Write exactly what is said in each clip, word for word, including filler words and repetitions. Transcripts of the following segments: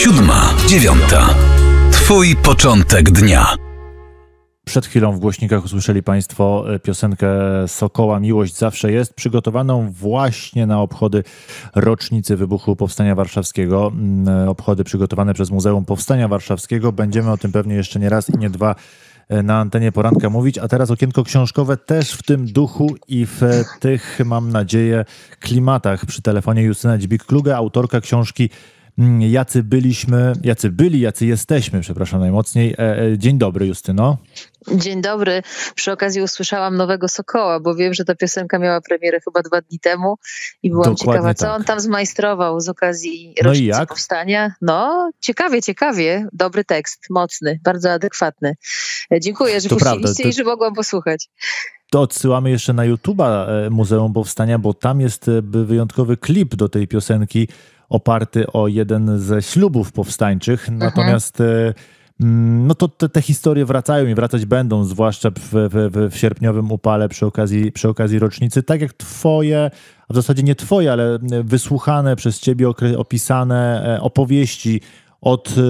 Siódma, dziewiąta. Twój początek dnia. Przed chwilą w głośnikach usłyszeli Państwo piosenkę Sokoła „Miłość zawsze jest”, przygotowaną właśnie na obchody rocznicy wybuchu Powstania Warszawskiego. Obchody przygotowane przez Muzeum Powstania Warszawskiego. Będziemy o tym pewnie jeszcze nie raz i nie dwa na antenie poranka mówić, a teraz okienko książkowe też w tym duchu i w tych, mam nadzieję, klimatach. Przy telefonie Justyna Dźwig-Kluge, autorka książki Jacy byliśmy, jacy byli, jacy jesteśmy, przepraszam najmocniej. Dzień dobry, Justyno. Dzień dobry. Przy okazji usłyszałam Nowego Sokoła, bo wiem, że ta piosenka miała premierę chyba dwa dni temu i byłam Dokładnie ciekawa, co tak. on tam zmajstrował z okazji No i rocznicy jak? Powstania. No, ciekawie, ciekawie. Dobry tekst, mocny, bardzo adekwatny. Dziękuję, że To puściliście prawda, to- i że mogłam posłuchać. To odsyłamy jeszcze na YouTube'a e, Muzeum Powstania, bo tam jest e, wyjątkowy klip do tej piosenki oparty o jeden ze ślubów powstańczych. Natomiast e, mm, no to te, te historie wracają i wracać będą, zwłaszcza w, w, w sierpniowym upale przy okazji, przy okazji rocznicy. Tak jak twoje, a w zasadzie nie twoje, ale wysłuchane przez ciebie, okre- opisane e, opowieści od e,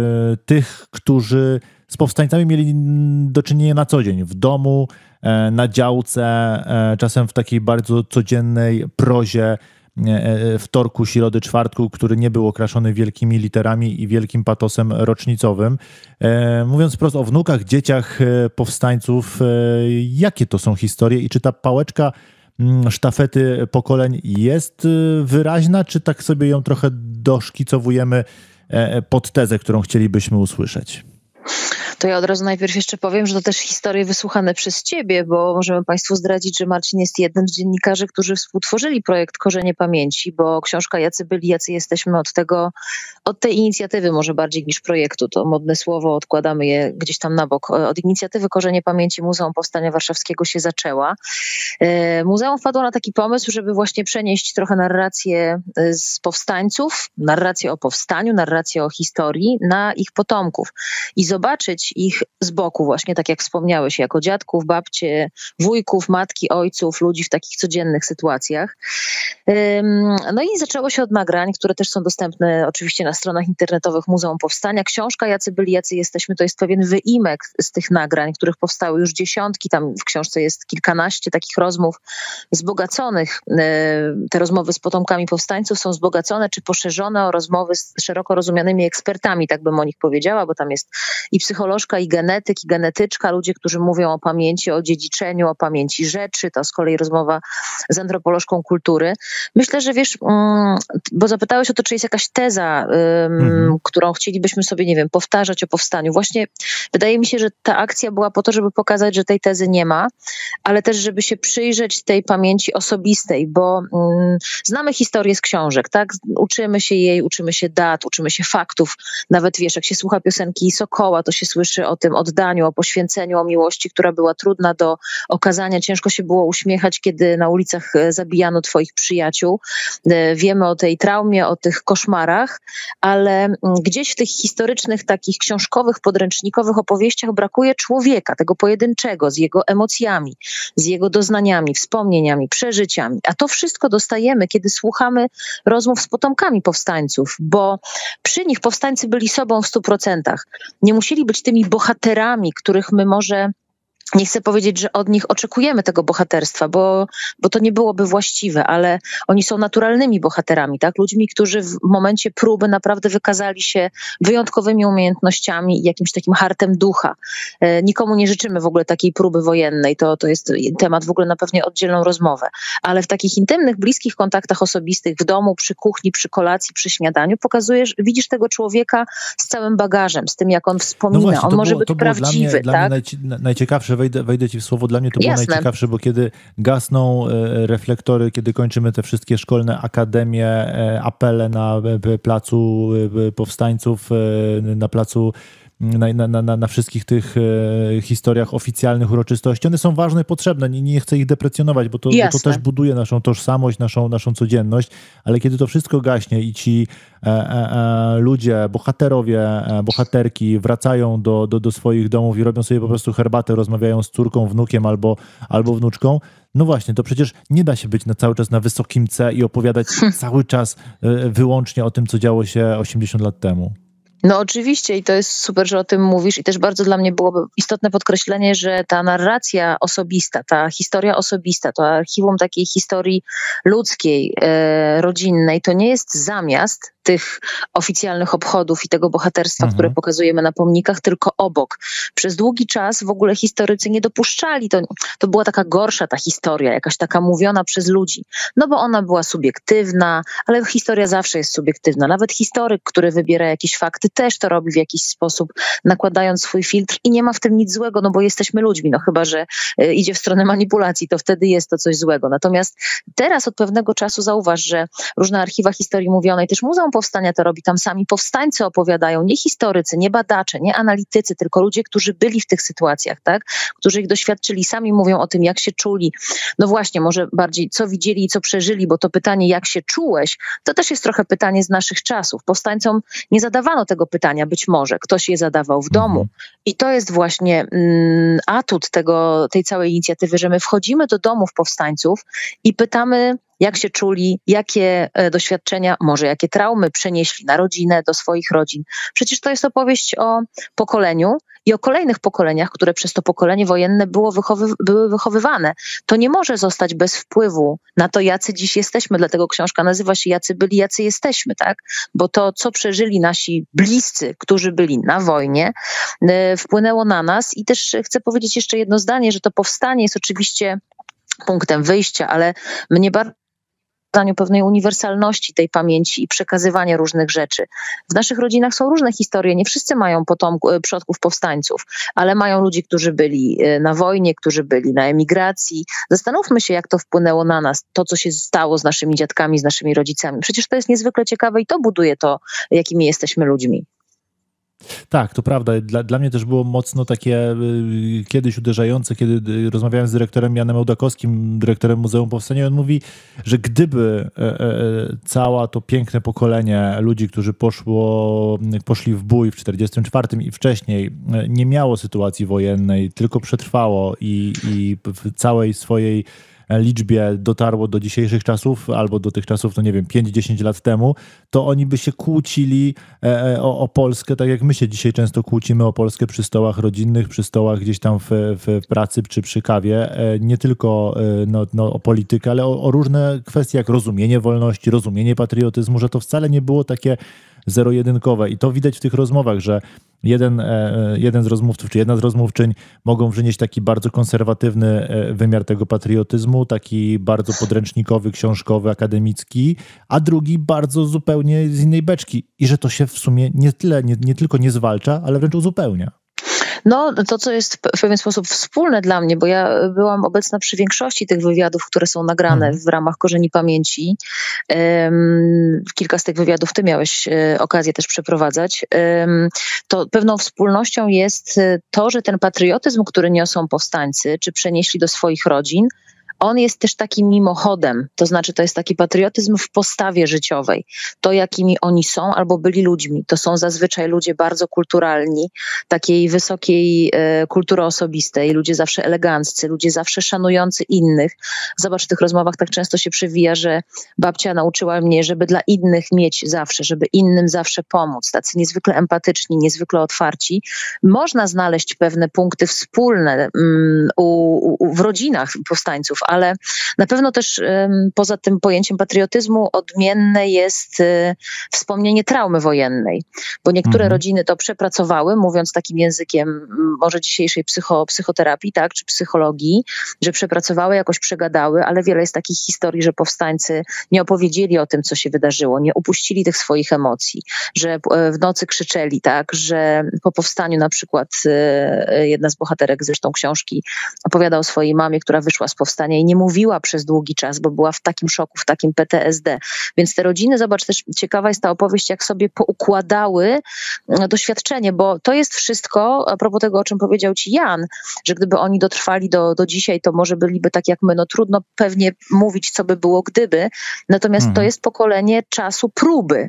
tych, którzy z powstańcami mieli do czynienia na co dzień, w domu, e, na działce, e, czasem w takiej bardzo codziennej prozie, e, wtorku, środy, czwartku, który nie był okraszony wielkimi literami i wielkim patosem rocznicowym. E, Mówiąc wprost o wnukach, dzieciach e, powstańców, e, jakie to są historie i czy ta pałeczka mm, sztafety pokoleń jest e, wyraźna, czy tak sobie ją trochę doszkicowujemy e, pod tezę, którą chcielibyśmy usłyszeć? To ja od razu najpierw jeszcze powiem, że to też historie wysłuchane przez ciebie, bo możemy Państwu zdradzić, że Marcin jest jednym z dziennikarzy, którzy współtworzyli projekt Korzenie Pamięci, bo książka Jacy byli, jacy jesteśmy od tego, od tej inicjatywy może bardziej niż projektu, to modne słowo, odkładamy je gdzieś tam na bok. Od inicjatywy Korzenie Pamięci Muzeum Powstania Warszawskiego się zaczęła. E, Muzeum wpadło na taki pomysł, żeby właśnie przenieść trochę narrację z powstańców, narrację o powstaniu, narrację o historii na ich potomków i zobaczyć ich z boku właśnie, tak jak wspomniałeś, jako dziadków, babcie, wujków, matki, ojców, ludzi w takich codziennych sytuacjach. Ym, No i zaczęło się od nagrań, które też są dostępne oczywiście na stronach internetowych Muzeum Powstania. Książka Jacy byli, jacy jesteśmy to jest pewien wyimek z tych nagrań, których powstały już dziesiątki. Tam w książce jest kilkanaście takich rozmów wzbogaconych. Yy, Te rozmowy z potomkami powstańców są wzbogacone czy poszerzone o rozmowy z szeroko rozumianymi ekspertami, tak bym o nich powiedziała, bo tam jest i psycholożka, i genetyk, i genetyczka, ludzie, którzy mówią o pamięci, o dziedziczeniu, o pamięci rzeczy. To z kolei rozmowa z antropolożką kultury. Myślę, że wiesz, mm, bo zapytałeś o to, czy jest jakaś teza, ym, Mhm. którą chcielibyśmy sobie, nie wiem, powtarzać o powstaniu. Właśnie wydaje mi się, że ta akcja była po to, żeby pokazać, że tej tezy nie ma, ale też, żeby się przyjrzeć tej pamięci osobistej, bo mm, znamy historię z książek, tak? Uczymy się jej, uczymy się dat, uczymy się faktów. Nawet wiesz, jak się słucha piosenki Sokoła, to się słyszy o tym oddaniu, o poświęceniu, o miłości, która była trudna do okazania. Ciężko się było uśmiechać, kiedy na ulicach e, zabijano twoich przyjaciół. E, Wiemy o tej traumie, o tych koszmarach, ale mm, gdzieś w tych historycznych, takich książkowych, podręcznikowych opowieściach brakuje człowieka, tego pojedynczego, z jego emocjami, z jego doznaniami, wspomnieniami, przeżyciami. A to wszystko dostajemy, kiedy słuchamy rozmów z potomkami powstańców, bo przy nich powstańcy byli sobą w stu procentach. Nie musieli być tymi bohaterami, których my może, nie chcę powiedzieć, że od nich oczekujemy tego bohaterstwa, bo, bo to nie byłoby właściwe, ale oni są naturalnymi bohaterami, tak? Ludźmi, którzy w momencie próby naprawdę wykazali się wyjątkowymi umiejętnościami i jakimś takim hartem ducha. E, nikomu nie życzymy w ogóle takiej próby wojennej, to, to jest temat w ogóle na pewnie oddzielną rozmowę, ale w takich intymnych, bliskich kontaktach osobistych, w domu, przy kuchni, przy kolacji, przy śniadaniu, pokazujesz, widzisz tego człowieka z całym bagażem, z tym, jak on wspomina. No właśnie, on to może było, być to było prawdziwy, dla mnie, dla tak? mnie najci- najciekawsze, wejdę, wejdę ci w słowo, dla mnie to było Jasne. najciekawsze, bo kiedy gasną e, reflektory, kiedy kończymy te wszystkie szkolne akademie, e, apele na e, placu e, powstańców, e, na placu na, na, na, na wszystkich tych e, historiach oficjalnych uroczystości. One są ważne i potrzebne. Nie, nie chcę ich deprecjonować, bo to, bo to Jasne. też buduje naszą tożsamość, naszą, naszą codzienność, ale kiedy to wszystko gaśnie i ci e, e, e, ludzie, bohaterowie, e, bohaterki wracają do, do, do swoich domów i robią sobie po prostu herbatę, rozmawiają z córką, wnukiem albo, albo wnuczką, no właśnie, to przecież nie da się być na cały czas na wysokim C i opowiadać cały czas e, wyłącznie o tym, co działo się osiemdziesiąt lat temu. No oczywiście i to jest super, że o tym mówisz i też bardzo dla mnie byłoby istotne podkreślenie, że ta narracja osobista, ta historia osobista, to archiwum takiej historii ludzkiej, e, rodzinnej, to nie jest zamiast tych oficjalnych obchodów i tego bohaterstwa, mhm. które pokazujemy na pomnikach, tylko obok. Przez długi czas w ogóle historycy nie dopuszczali, to, to była taka gorsza ta historia, jakaś taka mówiona przez ludzi, no bo ona była subiektywna, ale historia zawsze jest subiektywna. Nawet historyk, który wybiera jakieś fakty, też to robi w jakiś sposób, nakładając swój filtr i nie ma w tym nic złego, no bo jesteśmy ludźmi, no chyba, że y, idzie w stronę manipulacji, to wtedy jest to coś złego. Natomiast teraz od pewnego czasu zauważ, że różne archiwa historii mówionej, też Muzeum Powstania to robi, tam sami powstańcy opowiadają, nie historycy, nie badacze, nie analitycy, tylko ludzie, którzy byli w tych sytuacjach, tak, którzy ich doświadczyli, sami mówią o tym, jak się czuli. No właśnie, może bardziej co widzieli i co przeżyli, bo to pytanie, jak się czułeś, to też jest trochę pytanie z naszych czasów. Powstańcom nie zadawano tego pytania, być może ktoś je zadawał w domu. I to jest właśnie mm, atut tego, tej całej inicjatywy, że my wchodzimy do domów powstańców i pytamy, jak się czuli, jakie e, doświadczenia, może jakie traumy przenieśli na rodzinę, do swoich rodzin. Przecież to jest opowieść o pokoleniu i o kolejnych pokoleniach, które przez to pokolenie wojenne było wychowy, były wychowywane. To nie może zostać bez wpływu na to, jacy dziś jesteśmy. Dlatego książka nazywa się Jacy byli, jacy jesteśmy, tak? Bo to, co przeżyli nasi bliscy, którzy byli na wojnie, e, wpłynęło na nas. I też chcę powiedzieć jeszcze jedno zdanie, że to powstanie jest oczywiście punktem wyjścia, ale mnie bardzo pewnej uniwersalności tej pamięci i przekazywania różnych rzeczy. W naszych rodzinach są różne historie, nie wszyscy mają potomków, przodków powstańców, ale mają ludzi, którzy byli na wojnie, którzy byli na emigracji. Zastanówmy się, jak to wpłynęło na nas, to, co się stało z naszymi dziadkami, z naszymi rodzicami. Przecież to jest niezwykle ciekawe i to buduje to, jakimi jesteśmy ludźmi. Tak, to prawda. Dla, dla mnie też było mocno takie y, kiedyś uderzające, kiedy y, rozmawiałem z dyrektorem Janem Ołdakowskim, dyrektorem Muzeum Powstania, on mówi, że gdyby y, y, cała to piękne pokolenie ludzi, którzy poszło, poszli w bój w czterdziestym czwartym i wcześniej, y, nie miało sytuacji wojennej, tylko przetrwało i, i w całej swojej liczbie dotarło do dzisiejszych czasów, albo do tych czasów, no nie wiem, pięć dziesięć lat temu, to oni by się kłócili o, o Polskę, tak jak my się dzisiaj często kłócimy o Polskę przy stołach rodzinnych, przy stołach gdzieś tam w, w pracy czy przy kawie. Nie tylko no, no, o politykę, ale o, o różne kwestie, jak rozumienie wolności, rozumienie patriotyzmu, że to wcale nie było takie zero-jedynkowe. I to widać w tych rozmowach, że jeden, jeden z rozmówców, czy jedna z rozmówczyń mogą przynieść taki bardzo konserwatywny wymiar tego patriotyzmu, taki bardzo podręcznikowy, książkowy, akademicki, a drugi bardzo zupełnie z innej beczki. I że to się w sumie nie tyle, nie, nie tylko nie zwalcza, ale wręcz uzupełnia. No, to, co jest w pewien sposób wspólne dla mnie, bo ja byłam obecna przy większości tych wywiadów, które są nagrane mhm. w ramach Korzeni Pamięci. Um, kilka z tych wywiadów ty miałeś okazję też przeprowadzać. Um, to pewną wspólnością jest to, że ten patriotyzm, który niosą powstańcy, czy przenieśli do swoich rodzin, on jest też takim mimochodem, to znaczy to jest taki patriotyzm w postawie życiowej. To, jakimi oni są albo byli ludźmi, to są zazwyczaj ludzie bardzo kulturalni, takiej wysokiej e, kultury osobistej, ludzie zawsze eleganccy, ludzie zawsze szanujący innych. Zobacz, w tych rozmowach tak często się przewija, że babcia nauczyła mnie, żeby dla innych mieć zawsze, żeby innym zawsze pomóc. Tacy niezwykle empatyczni, niezwykle otwarci. Można znaleźć pewne punkty wspólne mm, u, u, w rodzinach powstańców, ale na pewno też um, poza tym pojęciem patriotyzmu odmienne jest y, wspomnienie traumy wojennej, bo niektóre mhm. rodziny to przepracowały, mówiąc takim językiem może dzisiejszej psycho, psychoterapii, tak, czy psychologii, że przepracowały, jakoś przegadały, ale wiele jest takich historii, że powstańcy nie opowiedzieli o tym, co się wydarzyło, nie upuścili tych swoich emocji, że w nocy krzyczeli, tak, że po powstaniu na przykład y, jedna z bohaterek zresztą książki opowiada o swojej mamie, która wyszła z powstania i nie mówiła przez długi czas, bo była w takim szoku, w takim P T S D. Więc te rodziny, zobacz, też ciekawa jest ta opowieść, jak sobie poukładały doświadczenie, bo to jest wszystko, a propos tego, o czym powiedział ci Jan, że gdyby oni dotrwali do, do dzisiaj, to może byliby tak jak my. No trudno pewnie mówić, co by było gdyby, natomiast mhm. to jest pokolenie czasu próby.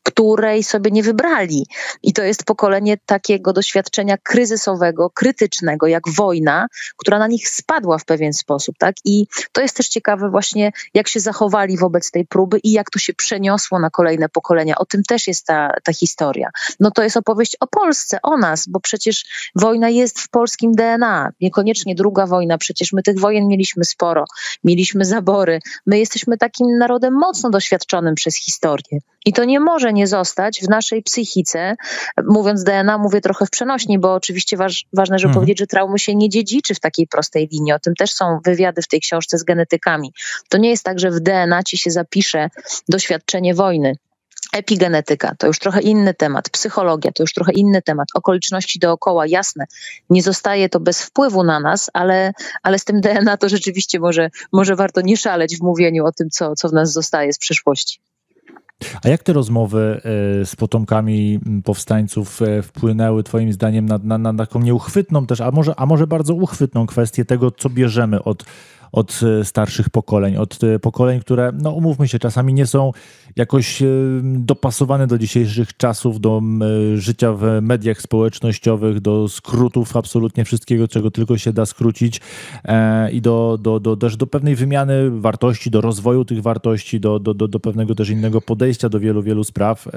której sobie nie wybrali. I to jest pokolenie takiego doświadczenia kryzysowego, krytycznego, jak wojna, która na nich spadła w pewien sposób. Tak? I to jest też ciekawe właśnie, jak się zachowali wobec tej próby i jak to się przeniosło na kolejne pokolenia. O tym też jest ta, ta historia. No to jest opowieść o Polsce, o nas, bo przecież wojna jest w polskim D N A. Niekoniecznie druga wojna, przecież my tych wojen mieliśmy sporo. Mieliśmy zabory. My jesteśmy takim narodem mocno doświadczonym przez historię. I to nie może nie zostać w naszej psychice. Mówiąc D N A, mówię trochę w przenośni, bo oczywiście waż, ważne, żeby mhm. powiedzieć, że traumy się nie dziedziczy w takiej prostej linii. O tym też są wywiady w tej książce z genetykami. To nie jest tak, że w D N A ci się zapisze doświadczenie wojny. Epigenetyka to już trochę inny temat, psychologia to już trochę inny temat, okoliczności dookoła, jasne, nie zostaje to bez wpływu na nas, ale, ale z tym D N A to rzeczywiście może, może warto nie szaleć w mówieniu o tym, co, co w nas zostaje z przeszłości. A jak te rozmowy z potomkami powstańców wpłynęły twoim zdaniem na, na, na taką nieuchwytną też, a może, a może bardzo uchwytną kwestię tego, co bierzemy od od starszych pokoleń, od pokoleń, które, no umówmy się, czasami nie są jakoś dopasowane do dzisiejszych czasów, do życia w mediach społecznościowych, do skrótów absolutnie wszystkiego, czego tylko się da skrócić i do, do, do, też do pewnej wymiany wartości, do rozwoju tych wartości, do, do, do, do pewnego też innego podejścia do wielu, wielu spraw.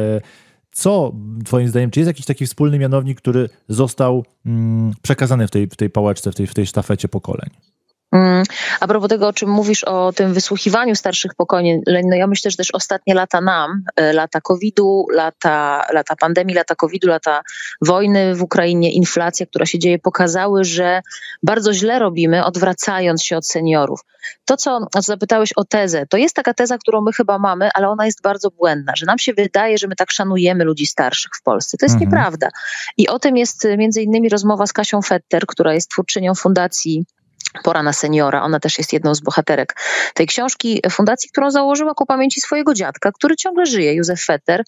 Co twoim zdaniem, czy jest jakiś taki wspólny mianownik, który został mm, przekazany w tej, w tej pałeczce, w tej, w tej sztafecie pokoleń? A propos tego, o czym mówisz, o tym wysłuchiwaniu starszych pokoleń, no ja myślę, że też ostatnie lata nam, lata kowida, lata, lata pandemii, lata kowida, lata wojny w Ukrainie, inflacja, która się dzieje, pokazały, że bardzo źle robimy, odwracając się od seniorów. To, co, o co zapytałeś o tezę, to jest taka teza, którą my chyba mamy, ale ona jest bardzo błędna, że nam się wydaje, że my tak szanujemy ludzi starszych w Polsce. To jest mhm. nieprawda. I o tym jest między innymi rozmowa z Kasią Fetter, która jest twórczynią fundacji Pora na seniora. Ona też jest jedną z bohaterek tej książki, fundacji, którą założyła ku pamięci swojego dziadka, który ciągle żyje, Józef Fetter.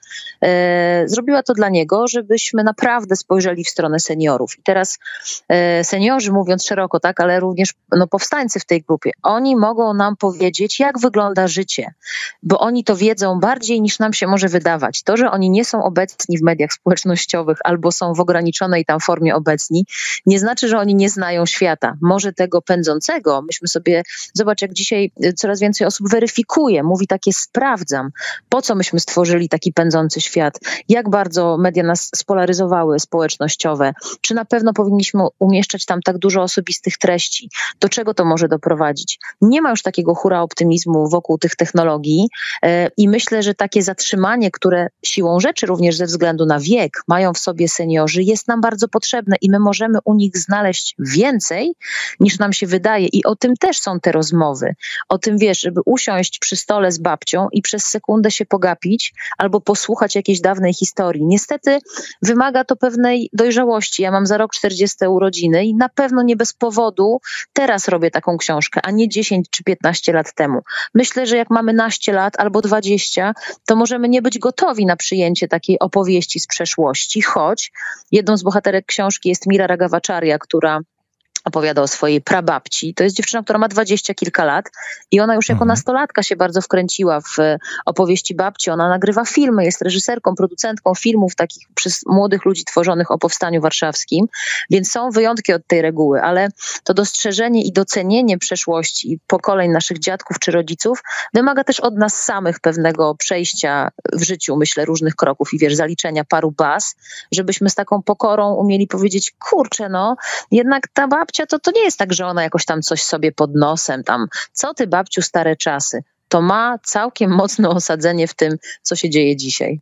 E, zrobiła to dla niego, żebyśmy naprawdę spojrzeli w stronę seniorów. I teraz e, seniorzy, mówiąc szeroko, tak, ale również no, powstańcy w tej grupie, oni mogą nam powiedzieć, jak wygląda życie, bo oni to wiedzą bardziej niż nam się może wydawać. To, że oni nie są obecni w mediach społecznościowych albo są w ograniczonej tam formie obecni, nie znaczy, że oni nie znają świata. Może tego pędzącego, myśmy sobie, zobacz jak dzisiaj coraz więcej osób weryfikuje, mówi takie sprawdzam, po co myśmy stworzyli taki pędzący świat, jak bardzo media nas spolaryzowały, społecznościowe, czy na pewno powinniśmy umieszczać tam tak dużo osobistych treści, do czego to może doprowadzić. Nie ma już takiego hura optymizmu wokół tych technologii yy, i myślę, że takie zatrzymanie, które siłą rzeczy również ze względu na wiek mają w sobie seniorzy, jest nam bardzo potrzebne i my możemy u nich znaleźć więcej, niż nam się wydaje i o tym też są te rozmowy. O tym, wiesz, żeby usiąść przy stole z babcią i przez sekundę się pogapić albo posłuchać jakiejś dawnej historii. Niestety wymaga to pewnej dojrzałości. Ja mam za rok czterdzieste urodziny i na pewno nie bez powodu teraz robię taką książkę, a nie dziesięć czy piętnaście lat temu. Myślę, że jak mamy naście lat albo dwadzieścia, to możemy nie być gotowi na przyjęcie takiej opowieści z przeszłości, choć jedną z bohaterek książki jest Mira Ragavacharya, która opowiada o swojej prababci. To jest dziewczyna, która ma dwadzieścia kilka lat i ona już jako mhm. nastolatka się bardzo wkręciła w opowieści babci. Ona nagrywa filmy, jest reżyserką, producentką filmów takich przez młodych ludzi tworzonych o Powstaniu Warszawskim, więc są wyjątki od tej reguły, ale to dostrzeżenie i docenienie przeszłości i pokoleń naszych dziadków czy rodziców wymaga też od nas samych pewnego przejścia w życiu, myślę, różnych kroków i wiesz, zaliczenia paru baz, żebyśmy z taką pokorą umieli powiedzieć, kurczę, no, jednak ta babcia to, to nie jest tak, że ona jakoś tam coś sobie pod nosem, tam, co ty babciu, stare czasy. To ma całkiem mocne osadzenie w tym, co się dzieje dzisiaj.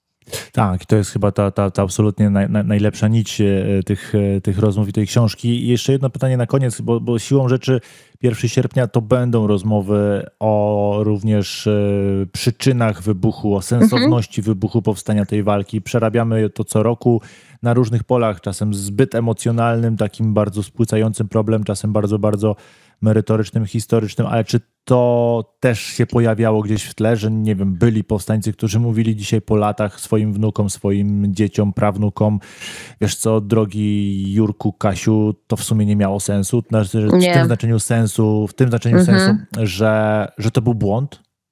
Tak, to jest chyba ta, ta, ta absolutnie naj, najlepsza nić tych, tych rozmów i tej książki. I jeszcze jedno pytanie na koniec, bo, bo siłą rzeczy pierwszego sierpnia to będą rozmowy o również e, przyczynach wybuchu, o sensowności mhm. wybuchu, powstania tej walki. Przerabiamy to co roku na różnych polach, czasem zbyt emocjonalnym, takim bardzo spłycającym problem, czasem bardzo, bardzo merytorycznym, historycznym, ale czy to też się pojawiało gdzieś w tle, że nie wiem, byli powstańcy, którzy mówili dzisiaj po latach swoim wnukom, swoim dzieciom, prawnukom, wiesz co, drogi Jurku, Kasiu, to w sumie nie miało sensu, w tym znaczeniu sensu, w tym znaczeniu mhm. sensu, że, że to był błąd?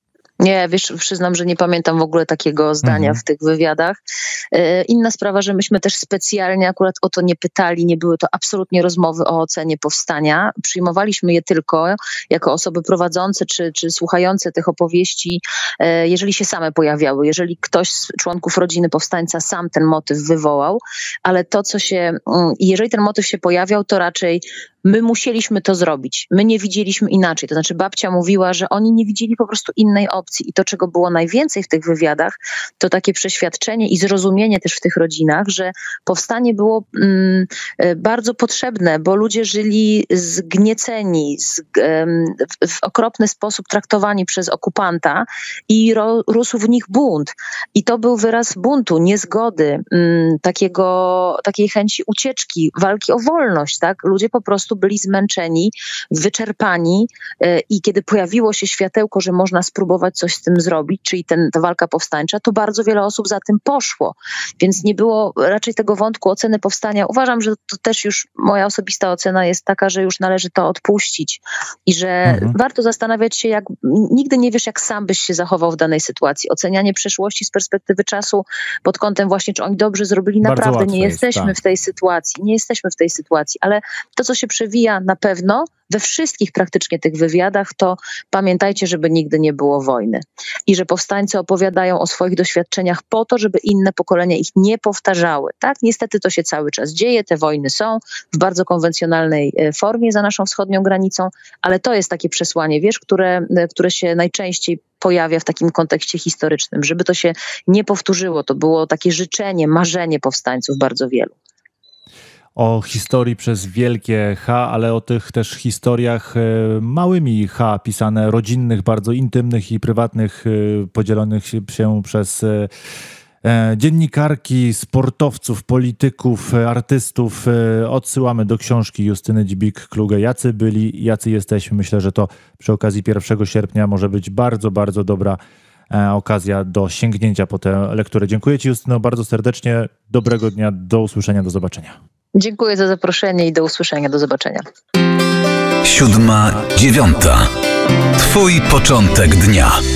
Nie, wiesz, przyznam, że nie pamiętam w ogóle takiego zdania mhm. w tych wywiadach. Inna sprawa, że myśmy też specjalnie akurat o to nie pytali, nie były to absolutnie rozmowy o ocenie powstania. Przyjmowaliśmy je tylko jako osoby prowadzące czy, czy słuchające tych opowieści, jeżeli się same pojawiały, jeżeli ktoś z członków rodziny powstańca sam ten motyw wywołał, ale to, co się, jeżeli ten motyw się pojawiał, to raczej my musieliśmy to zrobić. My nie widzieliśmy inaczej. To znaczy babcia mówiła, że oni nie widzieli po prostu innej opcji. I to, czego było najwięcej w tych wywiadach, to takie przeświadczenie i zrozumienie też w tych rodzinach, że powstanie było mm, bardzo potrzebne, bo ludzie żyli zgnieceni, z, em, w, w okropny sposób traktowani przez okupanta i ro, rósł w nich bunt. I to był wyraz buntu, niezgody, mm, takiego, takiej chęci ucieczki, walki o wolność. Tak? Ludzie po prostu byli zmęczeni, wyczerpani i kiedy pojawiło się światełko, że można spróbować coś z tym zrobić, czyli ten, ta walka powstańcza, to bardzo wiele osób za tym poszło. Więc nie było raczej tego wątku oceny powstania. Uważam, że to też już moja osobista ocena jest taka, że już należy to odpuścić i że mhm. warto zastanawiać się, jak nigdy nie wiesz, jak sam byś się zachował w danej sytuacji. Ocenianie przeszłości z perspektywy czasu pod kątem właśnie, czy oni dobrze zrobili, bardzo naprawdę nie jesteśmy jest, tak. w tej sytuacji. Nie jesteśmy w tej sytuacji, ale to, co się przewija na pewno we wszystkich praktycznie tych wywiadach, to pamiętajcie, żeby nigdy nie było wojny. I że powstańcy opowiadają o swoich doświadczeniach po to, żeby inne pokolenia ich nie powtarzały. Tak? Niestety to się cały czas dzieje, te wojny są w bardzo konwencjonalnej formie za naszą wschodnią granicą, ale to jest takie przesłanie, wiesz, które, które się najczęściej pojawia w takim kontekście historycznym, żeby to się nie powtórzyło. To było takie życzenie, marzenie powstańców bardzo wielu. O historii przez wielkie H, ale o tych też historiach małymi H, pisane rodzinnych, bardzo intymnych i prywatnych, podzielonych się przez dziennikarki, sportowców, polityków, artystów. Odsyłamy do książki Justyny Dźwig-Kluge. Jacy byli, jacy jesteśmy. Myślę, że to przy okazji pierwszego sierpnia może być bardzo, bardzo dobra okazja do sięgnięcia po tę lekturę. Dziękuję Ci, Justyno, bardzo serdecznie. Dobrego dnia, do usłyszenia, do zobaczenia. Dziękuję za zaproszenie i do usłyszenia, do zobaczenia. Siódma, dziewiąta. Twój początek dnia.